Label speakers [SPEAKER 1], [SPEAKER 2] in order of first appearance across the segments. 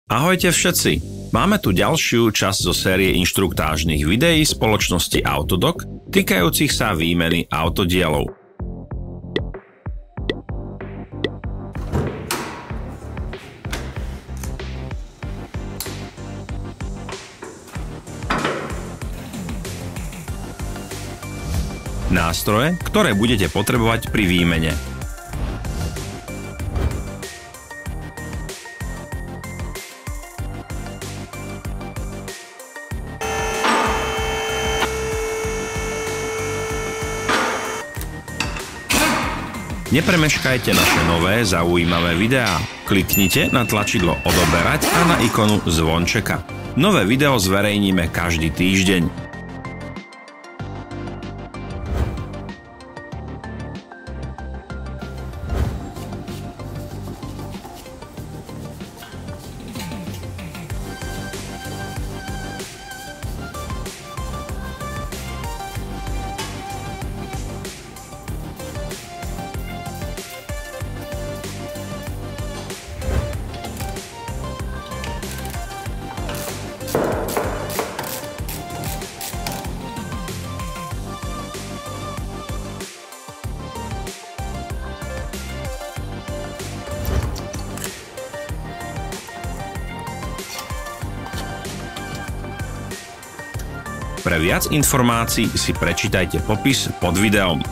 [SPEAKER 1] Ahojte všetci! Máme tu ďalšiu časť zo série inštruktážnych videí spoločnosti Autodoc týkajúcich sa výmeny autodielov. Nástroje, ktoré budete potrebovať pri výmene. Nepremeškajte naše nové zaujímavé videá. Kliknite na tlačidlo odoberať a na ikonu zvončeka. Nové video zverejníme každý týždeň. Pre viac informácií si prečítajte popis pod videom.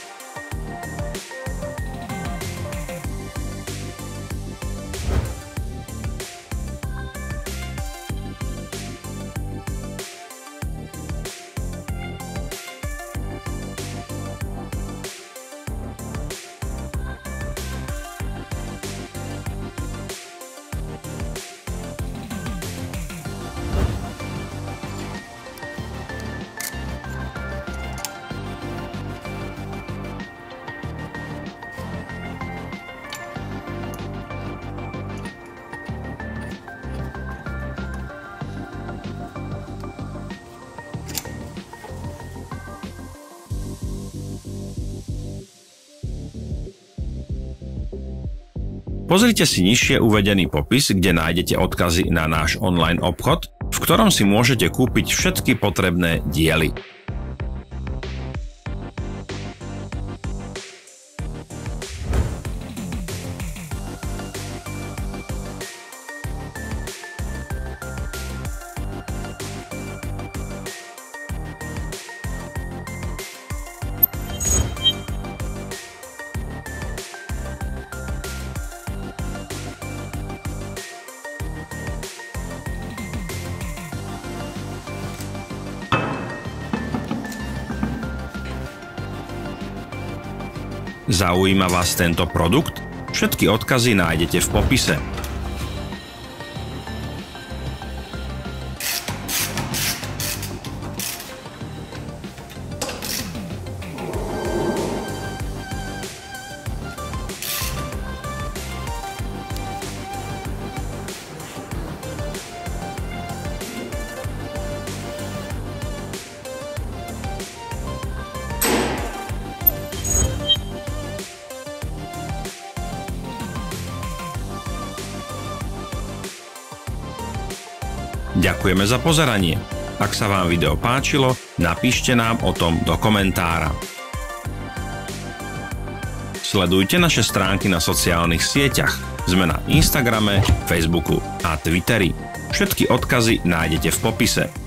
[SPEAKER 1] Pozrite si nižšie uvedený popis, kde nájdete odkazy na náš online obchod, v ktorom si môžete kúpiť všetky potrebné diely. Zaujíma vás tento produkt? Všetky odkazy nájdete v popise. Ďakujeme za pozeranie. Ak sa vám video páčilo, napíšte nám o tom do komentára. Sledujte naše stránky na sociálnych sieťach. Sme na Instagrame, Facebooku a Twitteri. Všetky odkazy nájdete v popise.